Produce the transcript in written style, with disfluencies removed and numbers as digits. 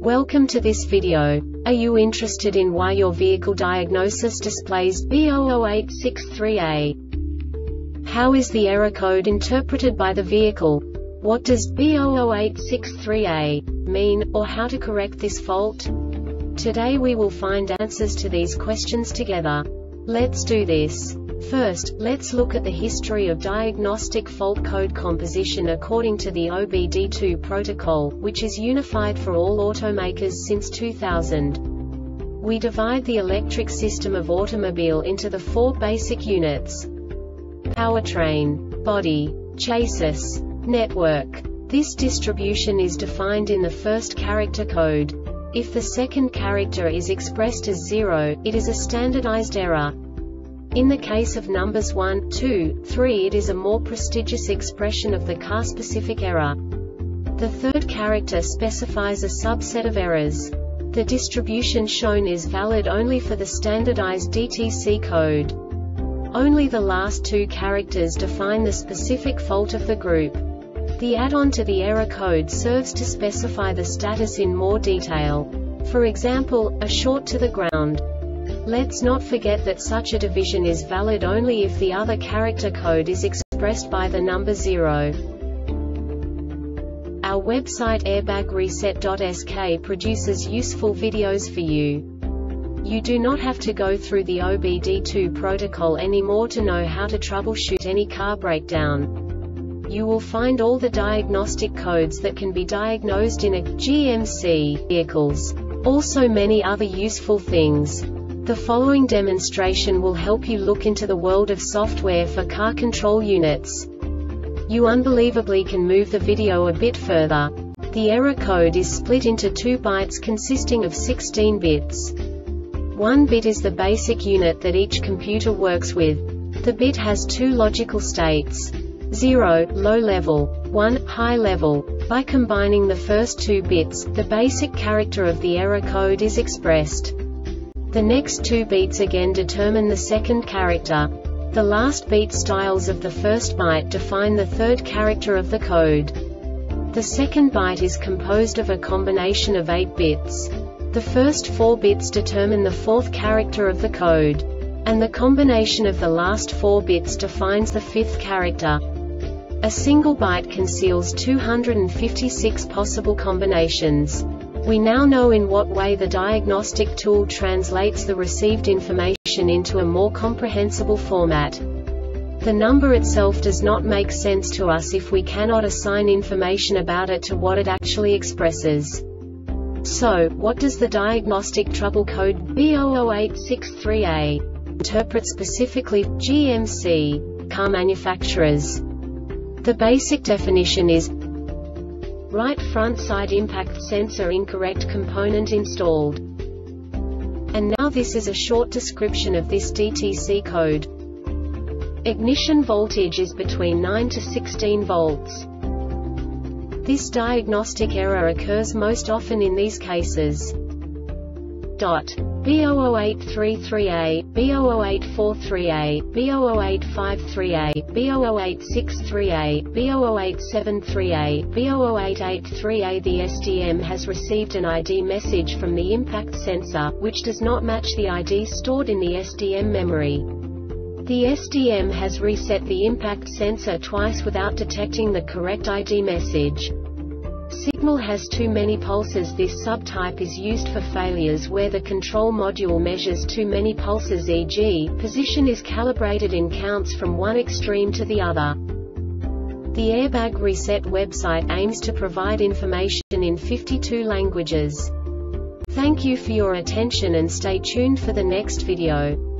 Welcome to this video. Are you interested in why your vehicle diagnosis displays B00863A? How is the error code interpreted by the vehicle? What does B00863A mean, or how to correct this fault? Today we will find answers to these questions together. Let's do this. First, let's look at the history of diagnostic fault code composition according to the OBD2 protocol, which is unified for all automakers since 2000. We divide the electric system of automobile into the four basic units: powertrain, body, chassis, network. This distribution is defined in the first character code. If the second character is expressed as 0, it is a standardized error. In the case of numbers 1, 2, 3, it is a more prestigious expression of the car-specific error. The third character specifies a subset of errors. The distribution shown is valid only for the standardized DTC code. Only the last two characters define the specific fault of the group. The add-on to the error code serves to specify the status in more detail. For example, a short to the ground. Let's not forget that such a division is valid only if the other character code is expressed by the number 0. Our website airbagreset.sk produces useful videos for you. You do not have to go through the OBD2 protocol anymore to know how to troubleshoot any car breakdown. You will find all the diagnostic codes that can be diagnosed in a GMC vehicles. Also many other useful things. The following demonstration will help you look into the world of software for car control units. You unbelievably can move the video a bit further. The error code is split into 2 bytes consisting of 16 bits. 1 bit is the basic unit that each computer works with. The bit has 2 logical states: 0, low level, 1, high level. By combining the first 2 bits, the basic character of the error code is expressed. The next 2 beats again determine the second character. The last beat styles of the first byte define the third character of the code. The second byte is composed of a combination of 8 bits. The first 4 bits determine the fourth character of the code. And the combination of the last 4 bits defines the fifth character. A single byte conceals 256 possible combinations. We now know in what way the diagnostic tool translates the received information into a more comprehensible format. The number itself does not make sense to us if we cannot assign information about it to what it actually expresses. So, what does the diagnostic trouble code B00863A interpret specifically for GMC car manufacturers? The basic definition is: right front side impact sensor incorrect component installed. And now this is a short description of this DTC code. Ignition voltage is between 9 to 16 volts. This diagnostic error occurs most often in these cases: B00833A, B00843A, B00853A, B00863A, B00873A, B00883A. The SDM has received an ID message from the impact sensor, which does not match the ID stored in the SDM memory. The SDM has reset the impact sensor twice without detecting the correct ID message. Signal has too many pulses. This subtype is used for failures where the control module measures too many pulses, e.g., position is calibrated in counts from one extreme to the other. The Airbag Reset website aims to provide information in 52 languages. Thank you for your attention and stay tuned for the next video.